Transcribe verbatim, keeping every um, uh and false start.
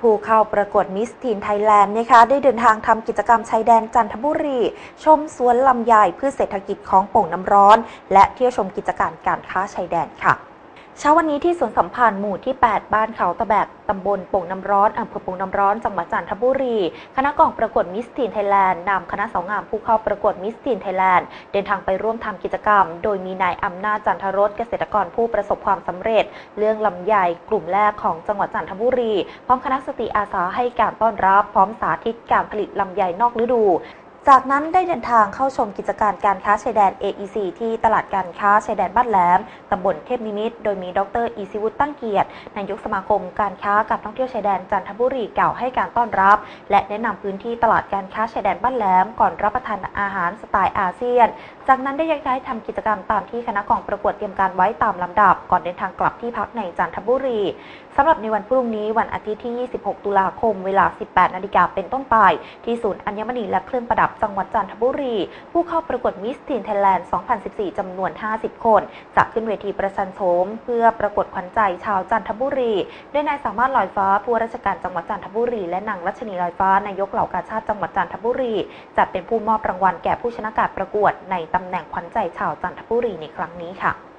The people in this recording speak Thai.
ผู้เข้าประกวดมิสทีนไทยแลนด์นะคะได้เดินทางทำกิจกรรมชายแดนจันทบุรีชมสวนลำไยพืชเศรษฐกิจของโป่งน้ำร้อนและเที่ยวชมกิจการการค้าชายแดนค่ะเช้าวันนี้ที่สวนสัมพันธ์หมู่ที่แปดบ้านเขาตะแบกตำบลโป่งน้ำร้อนอำเภอโป่งน้ำร้อนจังหวัดจันทบุรีคณะกองประกวดมิสทีนไทยแลนด์นำคณะสาวงามผู้เข้าประกวดมิสทีนไทยแลนด์เดินทางไปร่วมทำกิจกรรมโดยมีนายอำนาจจันทรสเกษตรกรผู้ประสบความสำเร็จเรื่องลำไยกลุ่มแรกของจังหวัดจันทบุรีพร้อมคณะสตรีอาสาให้การต้อนรับพร้อมสาธิตการผลิตลำไยนอกฤดูจากนั้นได้เดินทางเข้าชมกิจการการค้าชายแดน เอ อี ซี ที่ตลาดการค้าชายแดนบ้านแหลมตำบลเทพนิมิตรโดยมีดรอีศิวุฒิตั้งเกียรตินายกสมาคมการค้าการท่องเที่ยวชายแดนจันทบุรีกล่าวให้การต้อนรับและแนะนำพื้นที่ตลาดการค้าชายแดนบ้านแหลมก่อนรับประทานอาหารสไตล์อาเซียนจากนั้นได้แยกย้ายทำกิจกรรมตามที่คณะกองประกวดเตรียมการไว้ตามลำดับก่อนเดินทางกลับที่พักในจันทบุรีสำหรับในวันพรุ่งนี้วันอาทิตย์ที่ยี่สิบหกตุลาคมเวลา สิบแปดนาฬิกาเป็นต้นไปที่ศูนย์อัญมณีและเครื่องประดับจังหวัดจันทบุรีผู้เข้าประกวดมิสทีนไทยแลนด์ สองพันสิบสี่ จำนวน ห้าสิบ คนจะขึ้นเวทีประชันโฉมเพื่อประกวดขวัญใจชาวจันทบุรีโดยนายสามารถลอยฟ้าผู้ว่าราชการจังหวัดจันทบุรีและนางรัชนีลอยฟ้านายกเหล่ากาชาติจังหวัดจันทบุรีจะเป็นผู้มอบรางวัลแก่ผู้ชนะการประกวดในตำแหน่งขวัญใจชาวจันทบุรีในครั้งนี้ค่ะ